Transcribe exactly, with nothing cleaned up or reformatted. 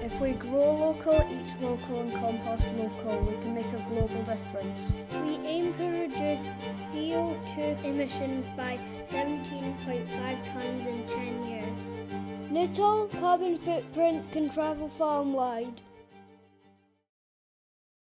If we grow local, eat local and compost local, we can make a global difference. We aim to reduce C O two emissions by seventeen point five tonnes in ten years. Little carbon footprints can travel far and wide.